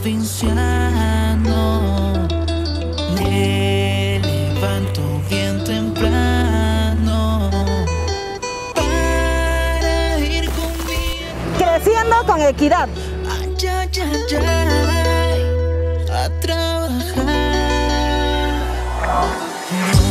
provinciano. Me levanto bien temprano para ir conmigo. Creciendo con equidad. Ay, ay, ay, ay, a trabajar.